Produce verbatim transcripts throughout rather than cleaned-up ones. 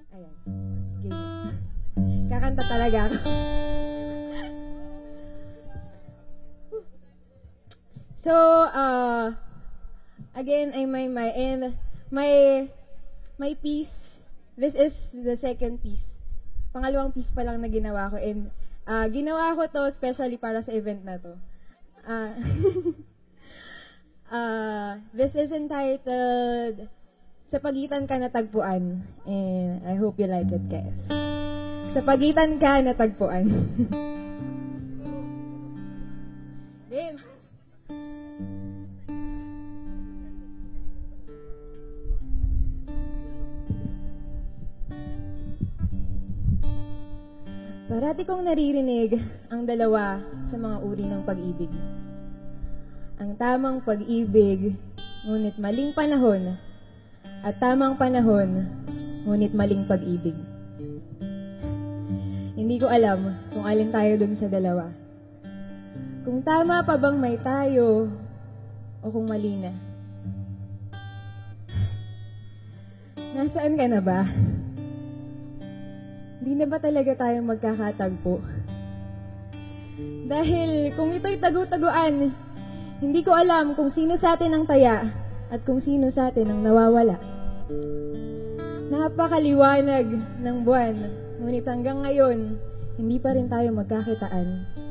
Ayan. Game. Kakanta talaga ako. So, uh, again, I may my and my my piece. This is the second piece. Pangalawang piece pa lang na ginawa ko, and uh, ginawa ko to especially para sa event na to. Uh, uh, this is entitled Sa Pagitan Ka Natagpuan, and I hope you like it, guys. Sa pagitan ka natagpuan. Game. Parati kong naririnig ang dalawa sa mga uri ng pag-ibig. Ang tamang pag-ibig, ngunit maling panahon, at tamang panahon, ngunit maling pag-ibig. Hindi ko alam kung alin tayo dun sa dalawa. Kung tama pa bang may tayo, o kung mali na. Nasaan ka na ba? Di na ba talaga tayo magkakatagpo? Dahil kung ito'y tagu-taguan, hindi ko alam kung sino sa atin ang taya at kung sino sa atin ang nawawala. Napakaliwanag ng buwan, ngunit hanggang ngayon, hindi pa rin tayo magkakitaan.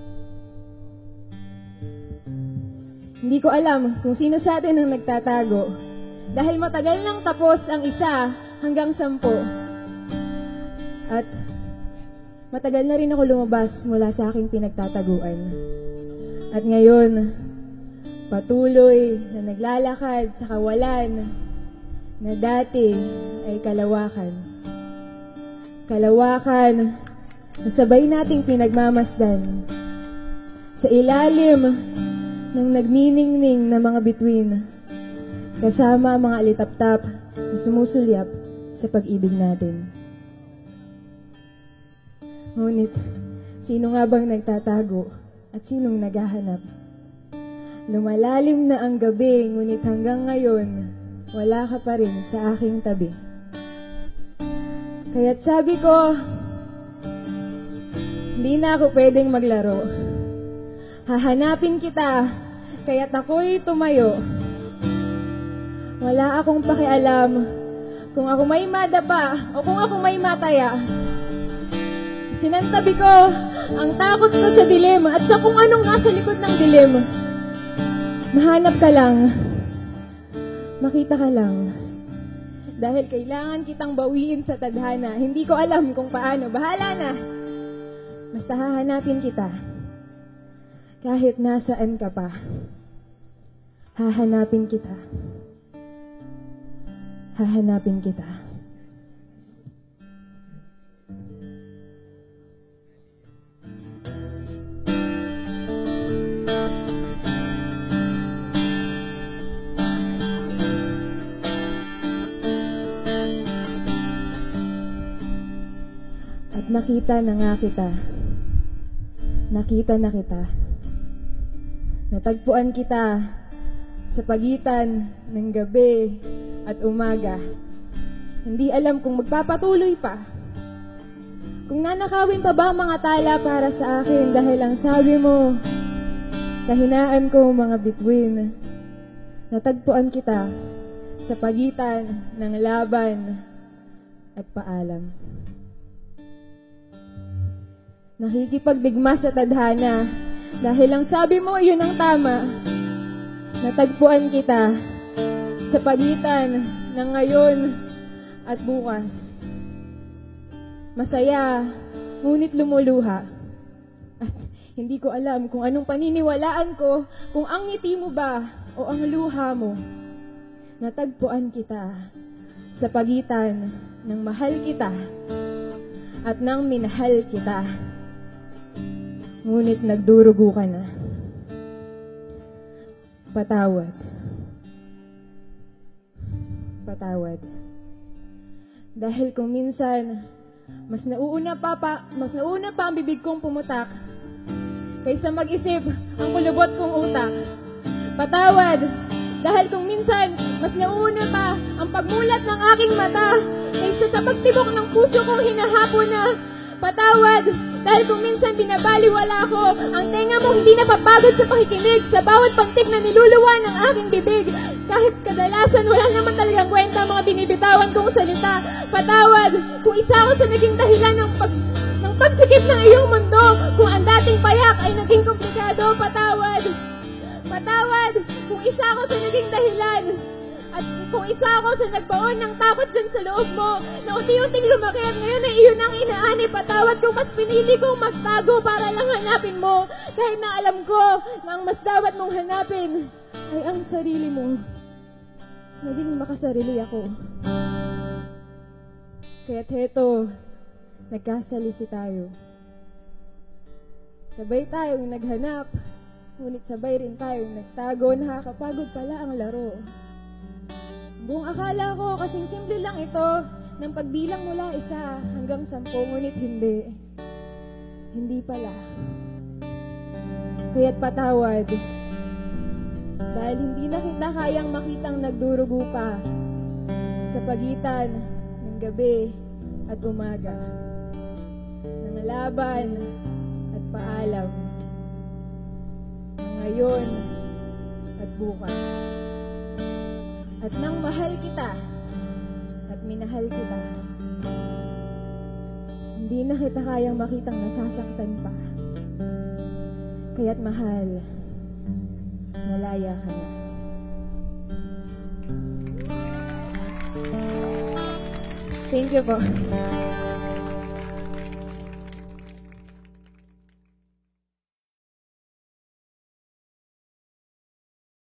Hindi ko alam kung sino sa atin ang nagtatago, dahil matagal nang tapos ang isa hanggang sampu. At matagal na rin ako lumabas mula sa aking pinagtataguan. At ngayon, patuloy na naglalakad sa kawalan na dati ay kalawakan. Kalawakan na sabay nating pinagmamasdan sa ilalim ng nagniningning na mga bituin, kasama mga alitaptap na sumusulyap sa pag-ibig natin. Ngunit, sino nga bang nagtatago at sinong naghahanap? Lumalalim na ang gabi, ngunit hanggang ngayon, wala ka pa rin sa aking tabi. Kaya't sabi ko, hindi na ako pwedeng maglaro. Hahanapin kita, kaya't ako'y tumayo. Wala akong pakialam kung ako may madapa o kung ako may mataya. Sinantabi ko ang takot ko sa dilim at sa kung anong nasa likod ng dilim. Mahanap ka lang. Makita ka lang. Dahil kailangan kitang bawiin sa tadhana. Hindi ko alam kung paano. Bahala na. Basta hahanapin kita. Kahit nasaan ka pa. Hahanapin kita. Hahanapin kita. Nakita na nga kita. Nakita na kita. Natagpuan kita sa pagitan ng gabi at umaga. Hindi alam kung magpapatuloy pa. Kung nanakawin pa ba mga tala para sa akin dahil ang sabi mo, kahinaan ko mga bituin. Natagpuan kita sa pagitan ng laban at paalam. Nakikipagdigma sa tadhana dahil ang sabi mo, yun ang tama. Natagpuan kita sa pagitan ng ngayon at bukas. Masaya, ngunit lumuluha. At hindi ko alam kung anong paniniwalaan ko, kung ang ngiti mo ba o ang luha mo. Natagpuan kita sa pagitan ng mahal kita at ng minahal kita. Ngunit nagdurugo ka na. Patawad. Patawad. Dahil kung minsan, mas nauuna pa, pa, mas nauuna pa ang bibig kong pumutak kaysa mag-isip ang kulubot kong utak. Patawad Dahil kung minsan, mas nauna pa ang pagmulat ng aking mata kaysa sa pagtibok ng puso kong hinahapo na. Patawad, dahil kung minsan binabaliwala ko ang tenga mo hindi napapagod sa pakikinig sa bawat pantig na niluluwa ng aking bibig. Kahit kadalasan wala naman talagang kwenta ang mga binibitawan kong salita. Patawad, kung isa ako sa naging dahilan ng pag... ng pagsikip ng iyong mundo, kung ang dating payak ay naging komplikado. Patawad, patawad, kung isa ako sa naging dahilan. At kung isa ako sa nagbaon ng takot dyan sa loob mo, na unti-unting lumaki at ngayon ay iyon ang inaani. Patawad kung mas pinili kong magtago para lang hanapin mo. Kahit na alam ko na ang mas dapat mong hanapin ay ang sarili mo. Naging makasarili ako. Kaya't heto, nagkasalisi tayo. Sabay tayong naghanap, ngunit sabay rin tayong nagtago. Nakakapagod pala ang laro. Buong akala ko kasing simple lang ito ng pagbilang mula isa hanggang sampo, ngunit hindi. Hindi pala. Kaya't patawad. Dahil hindi na kita kayang makitang nagdurugo pa sa pagitan ng gabi at umaga, ng laban at paalam, ng ngayon at bukas. At nang mahal kita at minahal kita, hindi na kita kayang makitang nasasaktan pa. Kaya't mahal, malaya ka na. Thank you po.